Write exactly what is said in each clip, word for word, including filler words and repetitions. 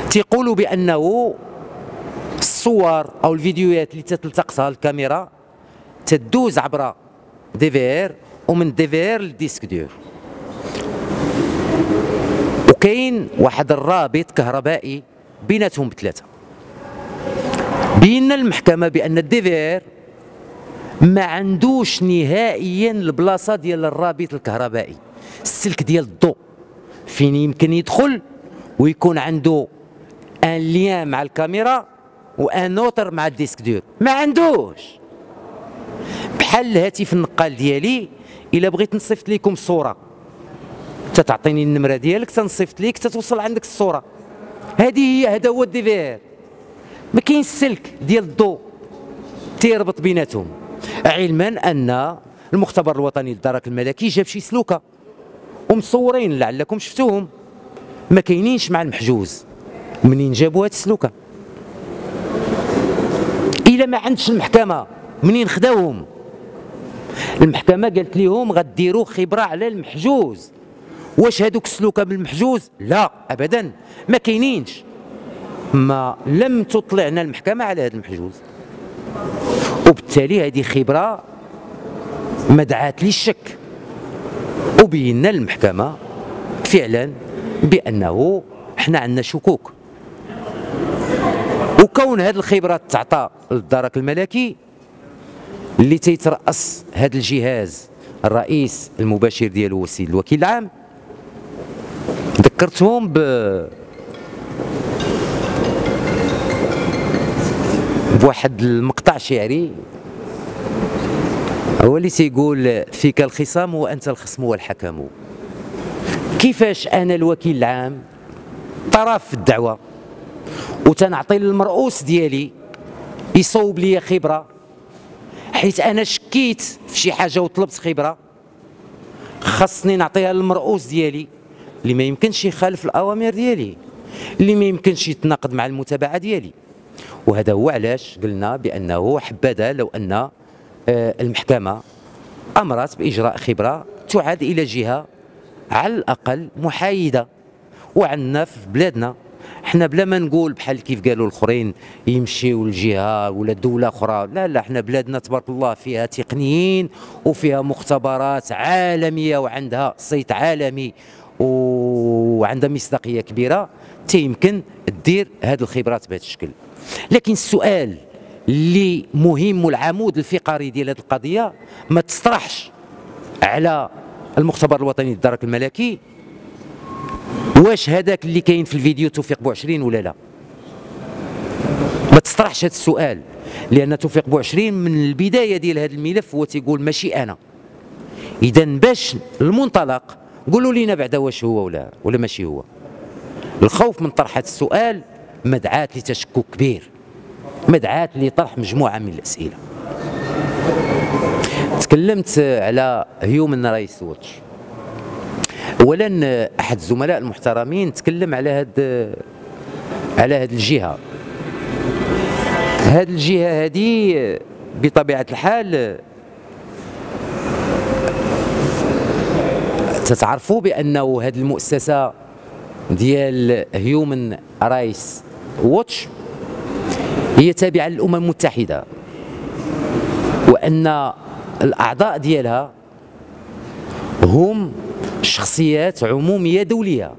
تيقولوا بانه الصور او الفيديوهات اللي تلتقطها الكاميرا تدوز عبر دي في ار، ومن دي في ار للديسك دور، وكاين واحد الرابط كهربائي بيناتهم بثلاثه. بينا المحكمه بان الدي في ار ما عندوش نهائيا البلاصه ديال الرابط الكهربائي، السلك ديال الضوء فين يمكن يدخل ويكون عنده ان ليان مع الكاميرا وان اوتر مع الديسك دور، ما عندوش. بحال الهاتف النقال ديالي، الا بغيت نصيفط لكم الصوره تتعطيني النمره ديالك تنصيفط ليك تتوصل عندك الصوره. هذه هي، هذا هو الدي في ار. ما كاين السلك ديال الضوء تيربط بيناتهم. علما ان المختبر الوطني للدرك الملكي جاب شي سلوكه ومصورين لعلكم شفتوهم، ما كاينينش مع المحجوز. منين جابوا هاد السلوكه؟ الا ما عندش المحكمه منين خداوهم؟ المحكمه قالت لهم غديروا خبره على المحجوز. واش هذوك السلوكه بالمحجوز؟ لا ابدا، ما كاينينش. ما لم تطلعنا المحكمه على هذا المحجوز، وبالتالي هذه خبره ما دعات للشك. وبينا المحكمه فعلا بانه حنا عندنا شكوك، وكون هذه الخبرات تعطى للدرك الملكي اللي تيترأس هذا الجهاز الرئيس المباشر ديالو هو السيد الوكيل العام. ذكرتهم ب بواحد المقطع شعري هو اللي تيقول فيك الخصام وانت الخصم والحكم. كيفاش انا الوكيل العام طرف في الدعوه وتنعطي للمرؤوس ديالي يصوب لي خبره حيت انا شكيت في شي حاجه وطلبت خبره، خاصني نعطيها للمرؤوس ديالي اللي ما يمكنش يخالف الاوامر ديالي، اللي ما يمكنش يتناقض مع المتابعه ديالي. وهذا هو علاش قلنا بانه حبذا لو ان المحكمه امرت باجراء خبره تعاد الى جهه على الاقل محايده. وعندنا في بلادنا حنا بلا ما نقول بحال كيف قالوا الاخرين يمشيوا لجهه ولا دوله اخرى، لا لا، حنا بلادنا تبارك الله فيها تقنيين وفيها مختبرات عالميه وعندها صيت عالمي وعندها مصداقيه كبيره تيمكن دير هذه الخبرات بهذا الشكل. لكن السؤال اللي مهم والعمود الفقري ديال هذه القضيه ما تطرحش على المختبر الوطني للدرك الملكي، واش هذاك اللي كاين في الفيديو توفيق بوعشرين ولا لا؟ ما تطرحش هذا السؤال، لان توفيق بوعشرين من البدايه ديال هذا الملف هو تيقول ماشي انا. اذا باش المنطلق قولوا لينا بعدا واش هو ولا ولا ماشي هو. الخوف من طرح هذا السؤال مدعاة لتشكك كبير، مدعاة لطرح مجموعه من الاسئله. تكلمت على هيومن رايتس ووتش. اولا احد الزملاء المحترمين تكلم على هاد على هاد الجهه. هاد الجهه هذه بطبيعه الحال تتعرفوا بانه هاد المؤسسه ديال هيومن رايتس ووتش هي تابعه للامم المتحده، وان الاعضاء ديالها هم شخصيات عموميه دوليه.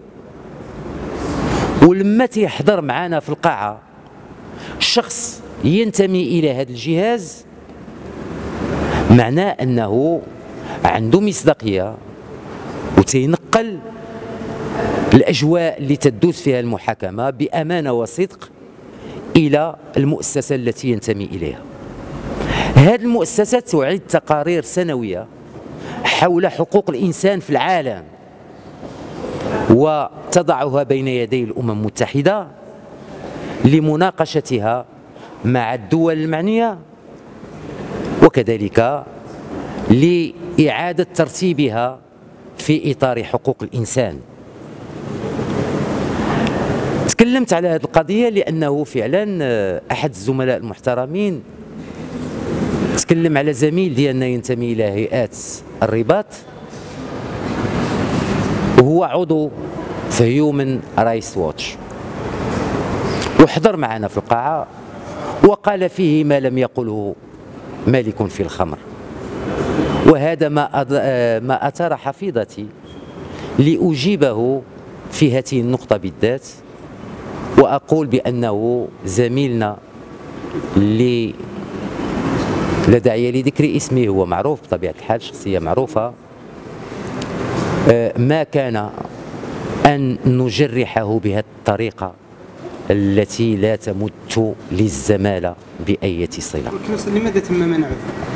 ولما تيحضر معنا في القاعه شخص ينتمي الى هذا الجهاز معناه انه عنده مصداقيه وتينقل الاجواء اللي تدوز فيها المحاكمه بامانه وصدق الى المؤسسه التي ينتمي اليها. هذه المؤسسه تعد تقارير سنويه حول حقوق الانسان في العالم وتضعها بين يدي الامم المتحده لمناقشتها مع الدول المعنيه، وكذلك لاعاده ترتيبها في اطار حقوق الانسان. تكلمت على هذه القضيه لانه فعلا احد الزملاء المحترمين تكلم على زميل ديالنا ينتمي الى هيئات الرباط وهو عضو في هيومن رايتس ووتش. وحضر معنا في القاعة وقال فيه ما لم يقله مالك في الخمر. وهذا ما ما أثار حفيظتي لأجيبه في هذه النقطة بالذات، وأقول بأنه زميلنا اللي لا داعي لذكر اسمه، هو معروف بطبيعة الحال، شخصية معروفة، ما كان أن نجرحه بهذه الطريقة التي لا تمت للزمالة بأية صلة. لماذا تم منعه؟